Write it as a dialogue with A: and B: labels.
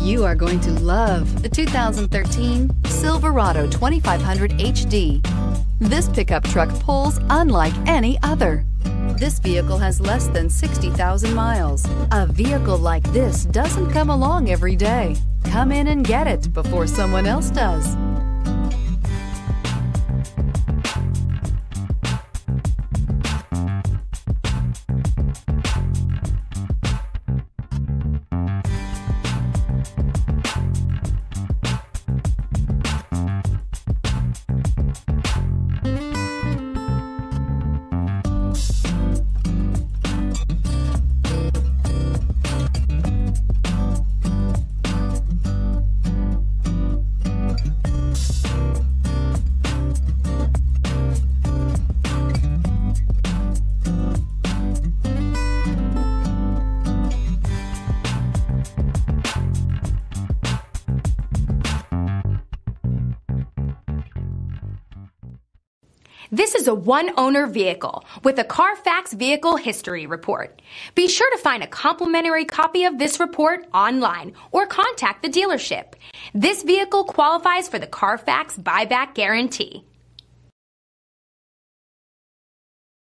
A: You are going to love the 2013 Silverado 2500HD. This pickup truck pulls unlike any other. This vehicle has less than 60,000 miles. A vehicle like this doesn't come along every day. Come in and get it before someone else does.
B: This is a one-owner vehicle with a Carfax Vehicle History Report. Be sure to find a complimentary copy of this report online or contact the dealership. This vehicle qualifies for the Carfax Buyback Guarantee.